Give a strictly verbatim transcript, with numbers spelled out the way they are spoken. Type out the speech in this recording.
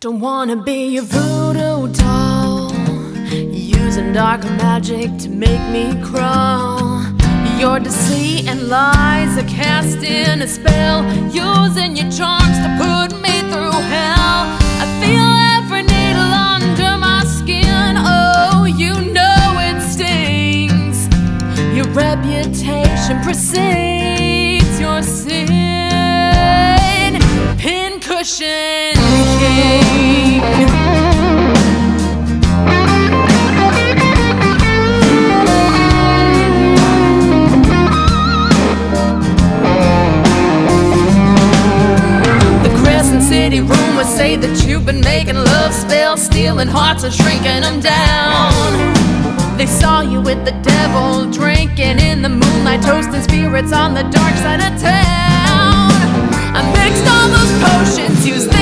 Don't wanna be a voodoo doll, using dark magic to make me crawl. Your deceit and lies are casting a spell, using your charms to put me through hell. I feel every needle under my skin. Oh, you know it stings. Your reputation precedes your sin. Pincushion king. City rumors say that you've been making love spells, stealing hearts and shrinking them down. They saw you with the devil, drinking in the moonlight, toasting spirits on the dark side of town. I mixed all those potions, used